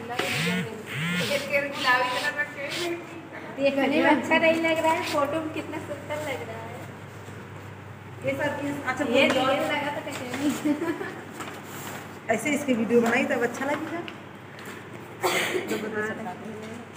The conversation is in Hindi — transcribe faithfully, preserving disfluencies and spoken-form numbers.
देखने में अच्छा नहीं लग रहा है, फोटो में कितना सुंदर लग रहा है। ये सब अच्छा ये तेल लगा तो कैसे नहीं। ऐसे इसकी वीडियो बनाई तब अच्छा लगेगा।